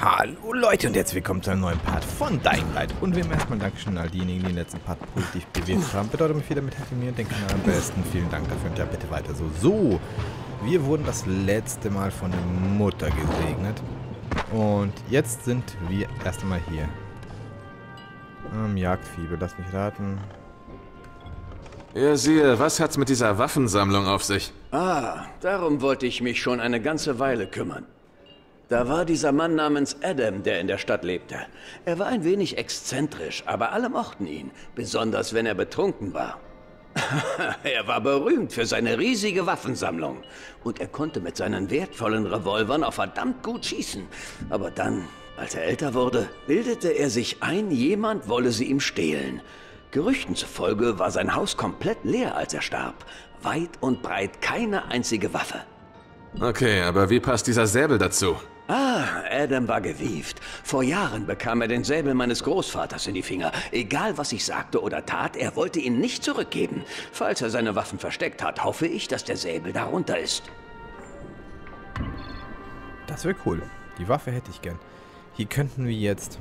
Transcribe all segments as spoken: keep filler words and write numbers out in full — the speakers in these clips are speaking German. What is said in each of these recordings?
Hallo Leute und herzlich willkommen zu einem neuen Part von Dying Light. Und wir haben erstmal Dankeschön an all diejenigen, die den letzten Part positiv bewertet haben. Bedeutet mich wieder mit mir den Kanal am besten. Vielen Dank dafür und ja bitte weiter so. So, wir wurden das letzte Mal von der Mutter gesegnet. Und jetzt sind wir erst einmal hier. Ähm, Jagdfieber, lass mich raten. Ja, siehe, was hat's mit dieser Waffensammlung auf sich? Ah, darum wollte ich mich schon eine ganze Weile kümmern. Da war dieser Mann namens Adam, der in der Stadt lebte. Er war ein wenig exzentrisch, aber alle mochten ihn, besonders wenn er betrunken war. Er war berühmt für seine riesige Waffensammlung. Und er konnte mit seinen wertvollen Revolvern auch verdammt gut schießen. Aber dann, als er älter wurde, bildete er sich ein, jemand wolle sie ihm stehlen. Gerüchten zufolge war sein Haus komplett leer, als er starb. Weit und breit keine einzige Waffe. Okay, aber wie passt dieser Säbel dazu? Ah, Adam war gewieft. Vor Jahren bekam er den Säbel meines Großvaters in die Finger. Egal, was ich sagte oder tat, er wollte ihn nicht zurückgeben. Falls er seine Waffen versteckt hat, hoffe ich, dass der Säbel darunter ist. Das wäre cool. Die Waffe hätte ich gern. Hier könnten wir jetzt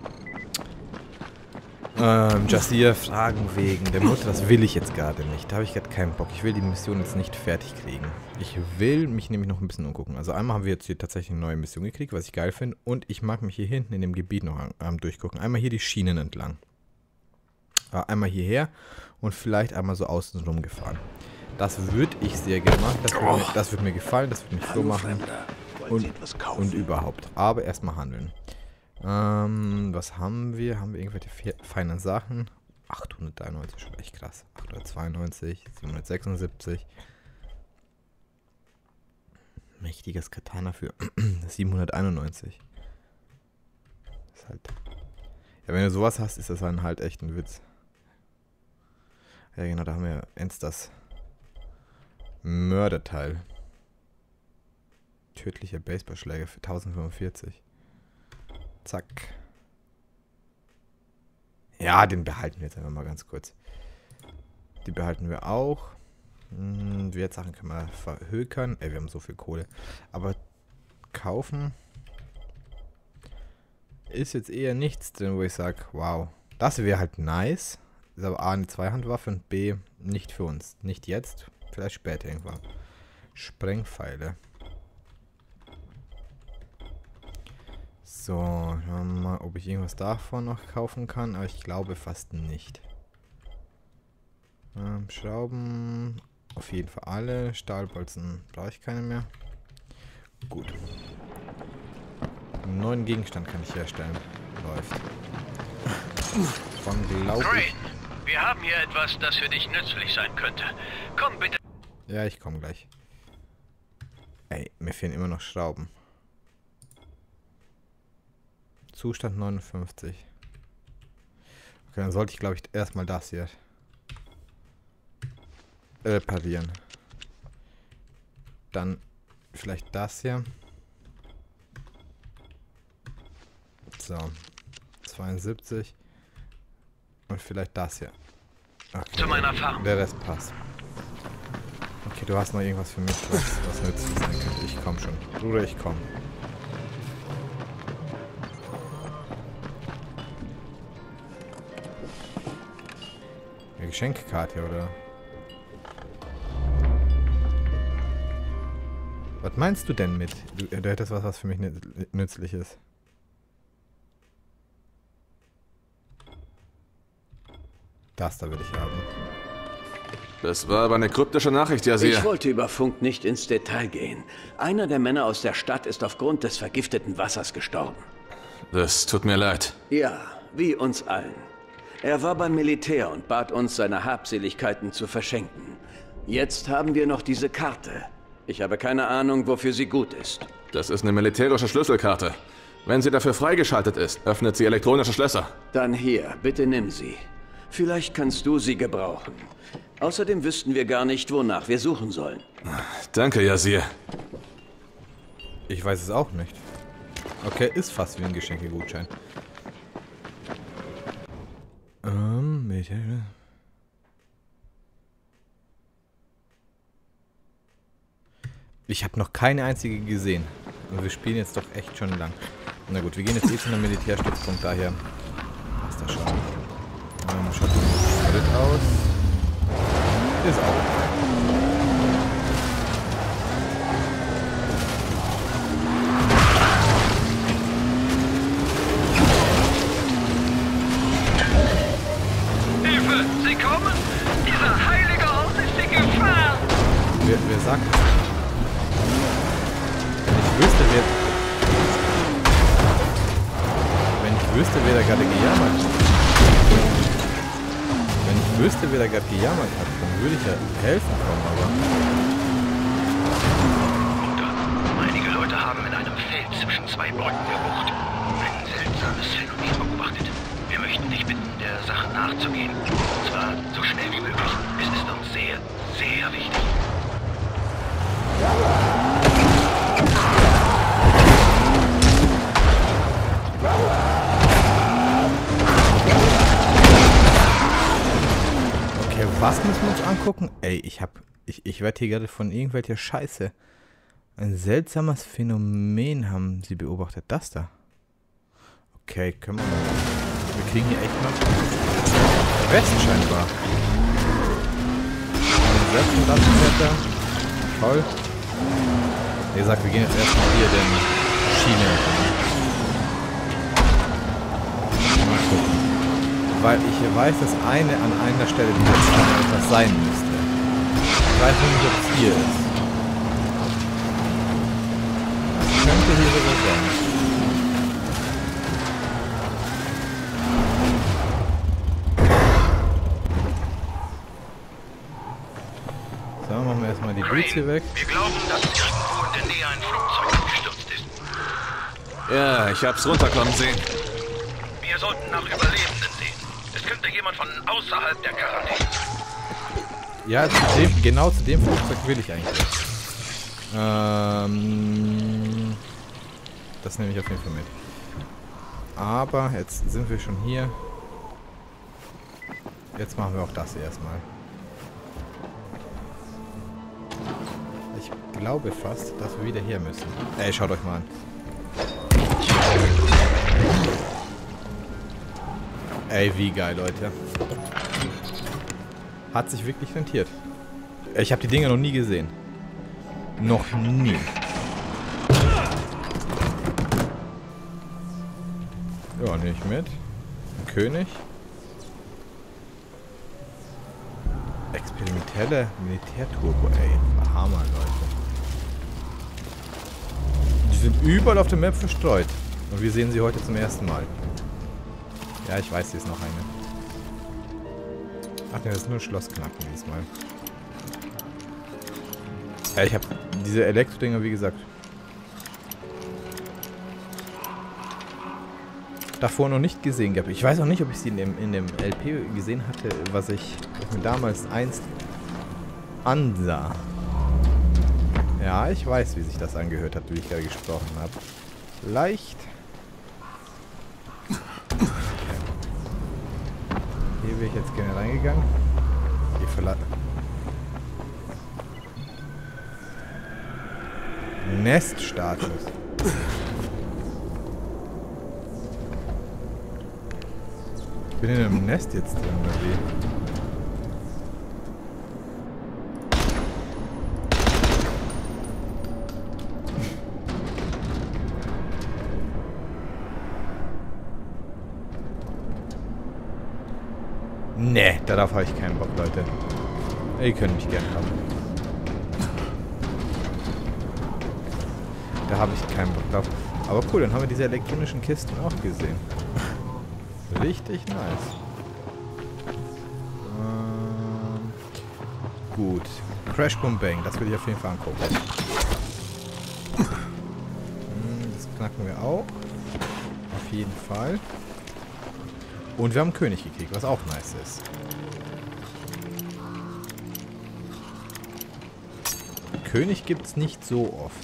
ähm, Jasir fragen wegen der Mutter. Das will ich jetzt gerade nicht. Da habe ich gerade keinen Bock. Ich will die Mission jetzt nicht fertig kriegen. Ich will mich nämlich noch ein bisschen umgucken. Also einmal haben wir jetzt hier tatsächlich eine neue Mission gekriegt, was ich geil finde. Und ich mag mich hier hinten in dem Gebiet noch ähm, durchgucken. Einmal hier die Schienen entlang. Äh, einmal hierher und vielleicht einmal so außen rum gefahren. Das würde ich sehr gerne machen. Das würde mir, das würde mir gefallen. Das würde mich so machen. Und, und überhaupt. Aber erstmal handeln. Ähm, was haben wir? Haben wir irgendwelche feinen Sachen? achthundertdreiundneunzig, schon echt krass. achthundertzweiundneunzig, siebenhundertsechsundsiebzig. Mächtiges Katana für siebenhunderteinundneunzig. Das ist halt. Ja, wenn du sowas hast, ist das dann halt echt ein Witz. Ja, genau, da haben wir jetzt das Mörderteil. Tödlicher Baseballschläger für tausendfünfundvierzig. Zack. Ja, den behalten wir jetzt einfach mal ganz kurz. Die behalten wir auch. Hm, Wertsachen können wir verhökern. Ey, wir haben so viel Kohle. Aber kaufen ist jetzt eher nichts drin, wo ich sage, wow. Das wäre halt nice. Ist aber A, eine Zweihandwaffe und B, nicht für uns. Nicht jetzt, vielleicht später irgendwann. Sprengpfeile. So, schauen wir mal, ob ich irgendwas davon noch kaufen kann, aber ich glaube fast nicht. Ähm, Schrauben, auf jeden Fall alle. Stahlbolzen brauche ich keine mehr. Gut. Einen neuen Gegenstand kann ich herstellen. Läuft. Von glaube ich. Wir haben hier etwas, das für dich nützlich sein könnte. Komm bitte. Ja, ich komme gleich. Ey, mir fehlen immer noch Schrauben. Zustand neunundfünfzig. Okay, dann sollte ich, glaube ich, erstmal das hier reparieren. Dann vielleicht das hier. So. zweiundsiebzig. Und vielleicht das hier. Okay. Zu meiner Farm. Der Rest passt. Okay, du hast noch irgendwas für mich, was, was nützlich sein könnte. Ich komm schon. Bruder, ich komm. Geschenkkarte, oder? Was meinst du denn mit? Du, du hättest was, was für mich nützlich ist. Das da will ich haben. Das war aber eine kryptische Nachricht, ja, Ich wollte über Funk nicht ins Detail gehen. Einer der Männer aus der Stadt ist aufgrund des vergifteten Wassers gestorben. Das tut mir leid. Ja, wie uns allen. Er war beim Militär und bat uns, seine Habseligkeiten zu verschenken. Jetzt haben wir noch diese Karte. Ich habe keine Ahnung, wofür sie gut ist. Das ist eine militärische Schlüsselkarte. Wenn sie dafür freigeschaltet ist, öffnet sie elektronische Schlösser. Dann hier, bitte nimm sie. Vielleicht kannst du sie gebrauchen. Außerdem wüssten wir gar nicht, wonach wir suchen sollen. Danke, Jasir. Ich weiß es auch nicht. Okay, ist fast wie ein Geschenkegutschein. Ähm, mit... Ich habe noch keine einzige gesehen. Und wir spielen jetzt doch echt schon lang. Na gut, wir gehen jetzt eh zu einem Militärstützpunkt, daher passt das schon. Ähm, schaut Sprit aus. Ist auch okay. Hilfe! Sie kommen! Dieser heilige Ort ist in Gefahr! Wer, wer sagt das? Wenn ich wüsste, wer... Wenn ich wüsste, wer da gerade gejammert hat. Wenn ich wüsste, wer da gerade gejammert hat, dann würde ich ja helfen kommen, aber... Einige Leute haben in einem Feld zwischen zwei Brücken gebucht. Ein seltsames Phänomen beobachtet. Wir möchten dich bitten, der Sache nachzugehen. Und zwar so schnell wie möglich. Es ist uns sehr, sehr wichtig. Okay, was müssen wir uns angucken? Ey, ich hab... Ich, ich werde hier gerade von irgendwelcher Scheiße. Ein seltsames Phänomen haben sie beobachtet. Das da. Okay, können wir mal... Wir kriegen hier echt mal... West scheinbar. Ein Landwärter. Toll. Wie gesagt, wir gehen jetzt erstmal hier den Schiene. Mal gucken. Weil ich weiß, dass eine an einer Stelle dieser Schiene etwas sein müsste. Ich weiß nicht, ob es hier ist. Das könnte hier sogar sein. So, machen wir erstmal die Boots hier weg. Wir glauben, dass irgendwo in der Nähe ein Flugzeug abgestürzt ist. Ja, ich hab's runterkommen sehen. Wir sollten nach Überlebenden sehen. Es könnte jemand von außerhalb der Quarantäne sein. Ja, zu dem, genau zu dem Flugzeug will ich eigentlich. Ähm, das nehme ich auf jeden Fall mit. Aber jetzt sind wir schon hier. Jetzt machen wir auch das erstmal. Ich glaube fast, dass wir wieder hier müssen. Ey, schaut euch mal an. Ey, wie geil, Leute. Hat sich wirklich rentiert. Ich habe die Dinger noch nie gesehen. Noch nie. Ja, nehme ich mit. Ein König. Experimentelle Militärturbo, ey. Hammer, Leute. Die sind überall auf der Map verstreut. Und wir sehen sie heute zum ersten Mal. Ja, ich weiß, hier ist noch eine. Ach ne, das ist nur Schlossknacken diesmal. Ja, ich habe diese Elektro-Dinger, wie gesagt, davor noch nicht gesehen gehabt. Ich weiß auch nicht, ob ich sie in dem, in dem L P gesehen hatte, was ich, was ich mir damals einst ansah. Ja, ich weiß, wie sich das angehört hat, wie ich gerade gesprochen habe. Leicht. Hier wäre ich jetzt gerne reingegangen. Hier verlassen. Neststatus. Ich bin in einem Nest jetzt drin, oder wie? Nee, darauf habe ich keinen Bock, Leute. Ihr könnt mich gerne haben. Da habe ich keinen Bock drauf. Aber cool, dann haben wir diese elektronischen Kisten auch gesehen. Richtig nice. Ähm, gut. Crash Boom Bang, das will ich auf jeden Fall angucken. Das knacken wir auch. Auf jeden Fall. Und wir haben einen König gekriegt, was auch nice ist. König gibt es nicht so oft.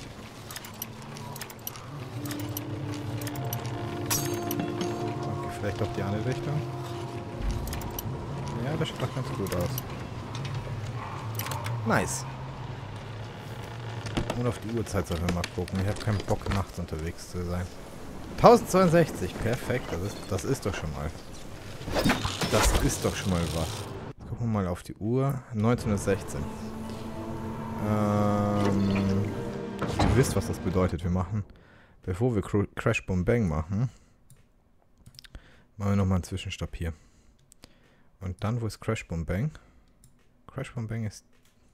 Okay, vielleicht auch die andere Richtung. Ja, das schaut doch ganz gut aus. Nice. Und auf die Uhrzeit sollen wir mal gucken. Ich habe keinen Bock, nachts unterwegs zu sein. tausendzweiundsechzig, perfekt. Das ist, das ist doch schon mal. Das ist doch schon mal was. Jetzt gucken wir mal auf die Uhr. neunzehnhundertsechzehn. Ähm, ihr wisst, was das bedeutet. Wir machen, bevor wir Crash Boom Bang machen, machen wir nochmal einen Zwischenstopp hier. Und dann, wo ist Crash Boom Bang? Crash Boom Bang ist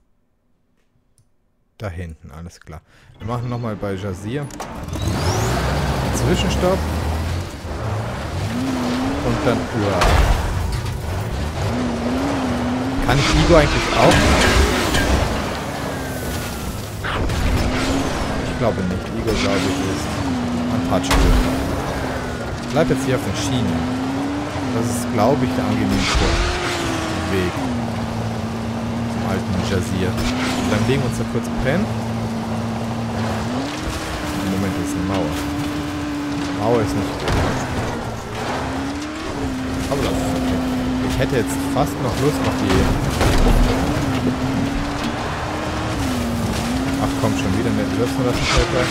da hinten, alles klar. Wir machen nochmal bei Jazir Zwischenstopp. Und dann Uhr. Kann ich Igor eigentlich auch? Ich glaube nicht. Igor, glaube ich, ist untouchable. Ich bleibe jetzt hier auf den Schienen. Das ist, glaube ich, der angenehmste Weg zum alten Jazir. Und dann legen wir uns da kurz pennen. Im Moment ist eine Mauer. Mauer ist nicht. Aber das ist okay. Ich hätte jetzt fast noch Lust auf die... Ach komm, schon wieder mit Selbstverlassenshelfer.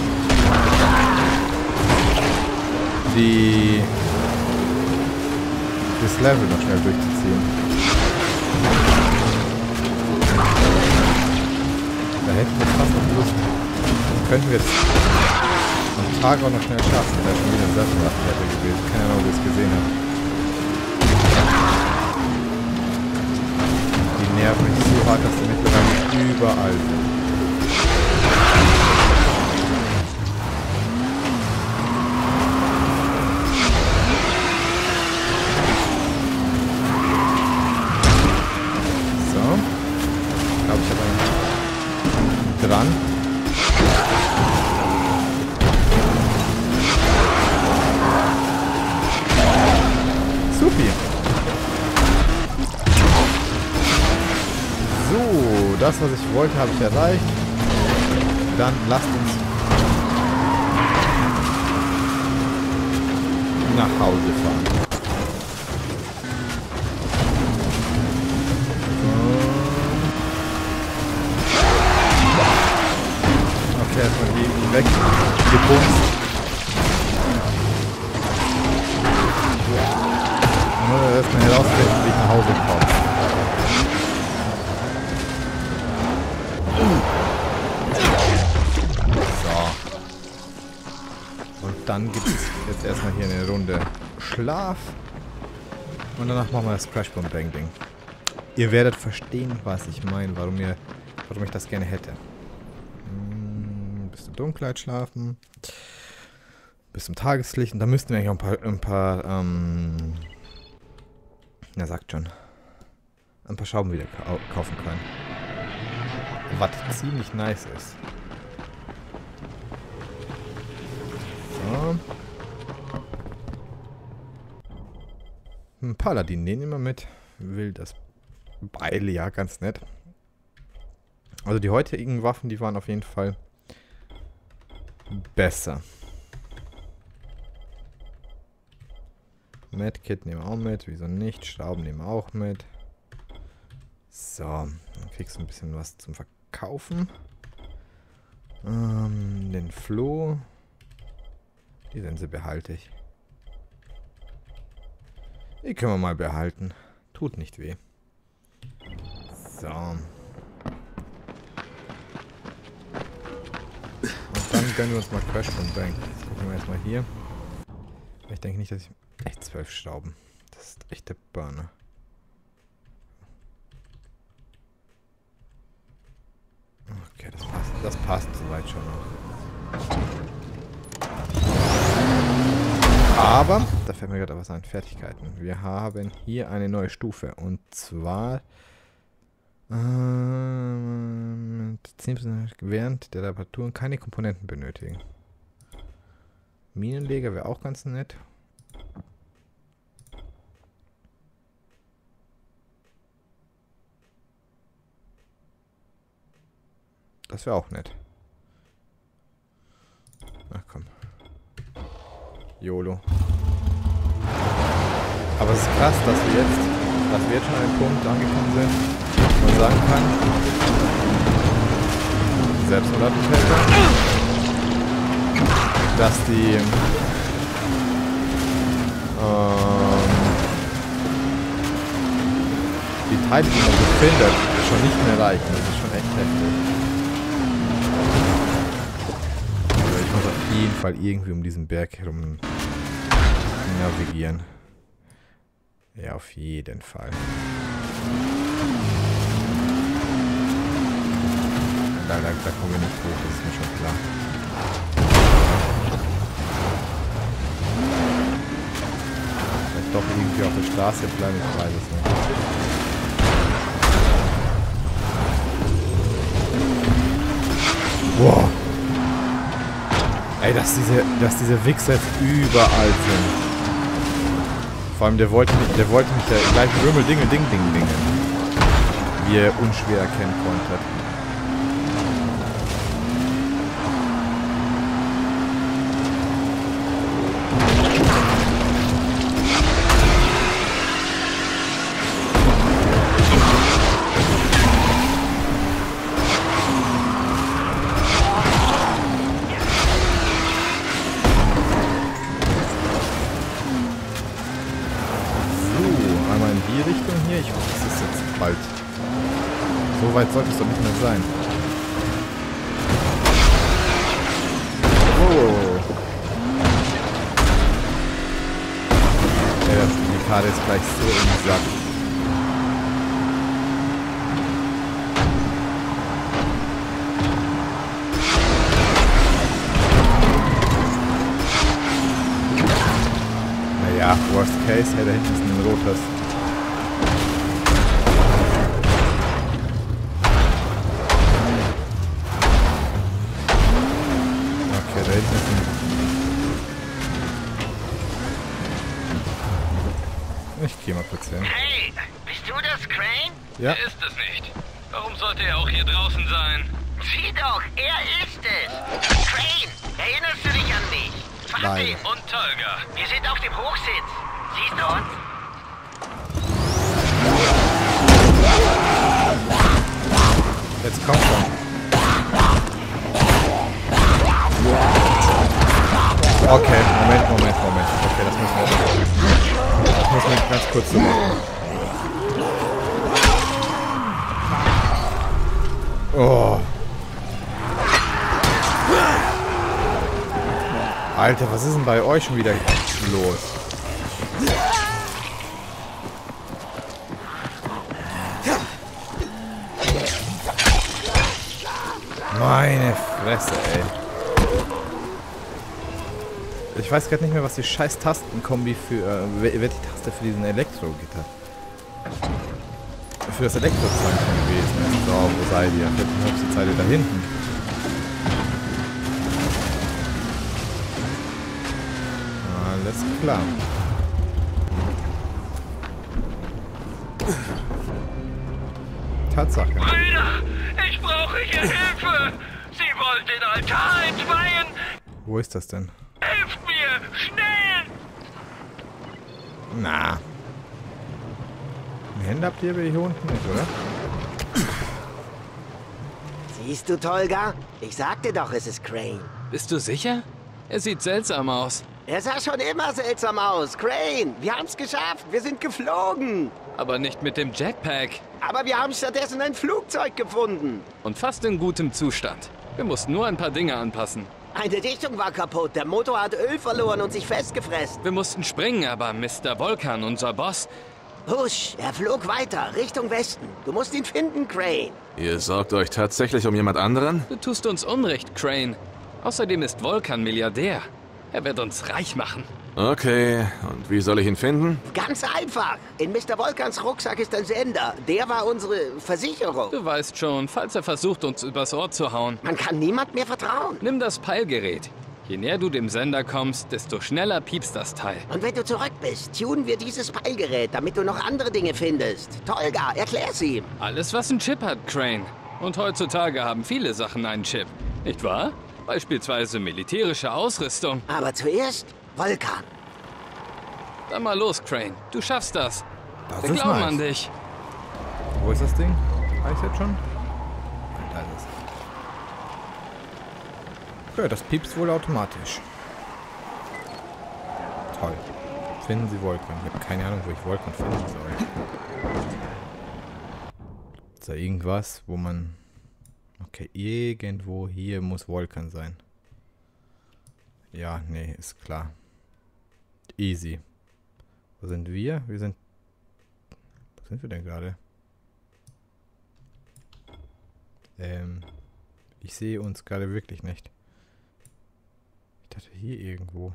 Die... das Level noch schnell durchzuziehen. Da hätten wir fast noch Lust. Das könnten wir jetzt am Tag auch noch schnell schaffen. Da ist schon wieder Selbstverlassenshelfer gewesen. Keine Ahnung, ob ihr es gesehen habt. Die nerven mich so hart, dass die mittlerweile überall sind. So. Ich glaube, ich habe einen dran. Supi. So, das, was ich wollte, habe ich erreicht. Dann lasst uns nach Hause fahren. Okay, erstmal die, die weg. Gebumst. Nur erstmal herausfinden, wie ich nach Hause komme. Dann gibt es jetzt erstmal hier eine Runde Schlaf. Und danach machen wir das Crash Boom Bang Ding. Ihr werdet verstehen, was ich meine, warum, ihr, warum ich das gerne hätte. Hm, bis zur Dunkelheit schlafen. Bis zum Tageslicht. Und da müssten wir eigentlich auch ein paar, ein paar ähm, na sagt schon, ein paar Schrauben wieder kaufen können. Was ziemlich nice ist. Ein Paladin, den immer mit. Will das Beil, ja, ganz nett. Also die heutigen Waffen, die waren auf jeden Fall besser. Medkit nehmen wir auch mit, wieso nicht? Schrauben nehmen wir auch mit. So, dann kriegst du ein bisschen was zum Verkaufen. Ähm, den Floh. Die Sense behalte ich. Die können wir mal behalten. Tut nicht weh. So. Und dann gönnen wir uns mal Crash Boom Bang. Jetzt gucken wir erstmal hier. Ich denke nicht, dass ich... Echt zwölf Schrauben. Das ist echt der Burner. Okay, das passt. Das passt soweit schon noch. Aber, da fällt mir gerade was an, Fertigkeiten. Wir haben hier eine neue Stufe. Und zwar ähm, zehn Prozent während der Reparaturen keine Komponenten benötigen. Minenleger wäre auch ganz nett. Das wäre auch nett. Ach komm. YOLO. Aber es ist krass, dass wir jetzt, dass wir jetzt schon an einem Punkt angekommen sind, wo man sagen kann, Selbstverlassenshelfer, dass die Teile, die man so findet, schon nicht mehr reichen. Das ist schon echt heftig. Also ich muss auf jeden Fall irgendwie um diesen Berg herum navigieren. Ja, auf jeden Fall. Da, da, da kommen wir nicht hoch, das ist mir schon klar. Vielleicht doch irgendwie auf der Straße bleiben, ich weiß es nicht. Boah. Ey, dass diese, dass diese Wichser jetzt überall sind. Vor allem, der wollte mich, der wollte mich da gleich Rümmel, Dingel, Ding, Ding, Ding. Wie er unschwer erkennen konnte. So weit sollte es doch nicht mehr sein. Oh. Ja, die Karte ist gleich so im Sack. Naja, worst case, hey, da hinten ist ein rotes. Ich geh mal kurz hin. Hey, bist du das, Crane? Ja. Er ist es nicht. Warum sollte er auch hier draußen sein? Sieh doch, er ist es. Crane, erinnerst du dich an mich? Nein. Und Tolga. Wir sind auf dem Hochsitz. Siehst du uns? Jetzt kommt schon. Okay, Moment, Moment, Moment. Okay, das müssen wir jetzt. Das müssen wir ganz kurz so machen. Oh. Alter, was ist denn bei euch schon wieder los? Meine Fresse, ey. Ich weiß gerade nicht mehr, was die scheiß Tastenkombi für... Äh, wer die Taste für diesen Elektro-Gitter. Für das Elektro-Zeichen gewesen ist. So, wo seid ihr? Jetzt seid ihr da hinten. Alles klar. Tatsache. Brüder, ich brauche hier Hilfe. Sie wollen den Altar entweihen. Wo ist das denn? Helft mir, schnell! Na. Die Hände habt ihr hier unten nicht, oder? Siehst du, Tolga? Ich sagte doch, es ist Crane. Bist du sicher? Er sieht seltsam aus. Er sah schon immer seltsam aus. Crane, wir haben's geschafft. Wir sind geflogen. Aber nicht mit dem Jetpack. Aber wir haben stattdessen ein Flugzeug gefunden. Und fast in gutem Zustand. Wir mussten nur ein paar Dinge anpassen. Eine Dichtung war kaputt, der Motor hat Öl verloren und sich festgefressen. Wir mussten springen, aber Mister Volkan, unser Boss... Husch, er flog weiter, Richtung Westen. Du musst ihn finden, Crane. Ihr sorgt euch tatsächlich um jemand anderen? Du tust uns Unrecht, Crane. Außerdem ist Volkan Milliardär. Er wird uns reich machen. Okay, und wie soll ich ihn finden? Ganz einfach. In Mister Volkans Rucksack ist ein Sender. Der war unsere Versicherung. Du weißt schon, falls er versucht, uns übers Ohr zu hauen. Man kann niemand mehr vertrauen. Nimm das Peilgerät. Je näher du dem Sender kommst, desto schneller piepst das Teil. Und wenn du zurück bist, tunen wir dieses Peilgerät, damit du noch andere Dinge findest. Tolga, erklär's ihm. Alles, was ein Chip hat, Crane. Und heutzutage haben viele Sachen einen Chip. Nicht wahr? Beispielsweise militärische Ausrüstung. Aber zuerst Volkan. Dann mal los, Crane. Du schaffst das. Das Wir ist glauben nice. an dich. Wo ist das Ding? Weiß ich jetzt schon? Da ist es. Okay, das piepst wohl automatisch. Toll. Finden Sie Volkan. Ich habe keine Ahnung, wo ich Volkan finden soll. Ist da irgendwas, wo man... Okay, irgendwo hier muss Vulkan sein. Ja, nee, ist klar. Easy. Wo sind wir? Wir sind... Wo sind wir denn gerade? Ähm... Ich sehe uns gerade wirklich nicht. Ich dachte hier irgendwo.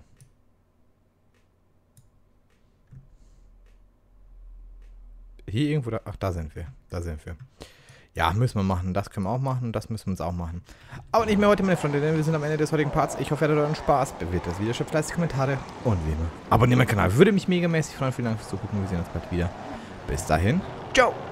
Hier irgendwo, da, ach da sind wir, da sind wir. Ja, müssen wir machen, das können wir auch machen, das müssen wir uns auch machen. Aber nicht mehr heute, meine Freunde, denn wir sind am Ende des heutigen Parts. Ich hoffe, ihr hattet euren Spaß, bewertet das Video, schreibt fleißig Kommentare und wie immer, abonniert meinen Kanal. Würde mich megamäßig freuen, vielen Dank fürs Zugucken, wir sehen uns bald wieder. Bis dahin, ciao!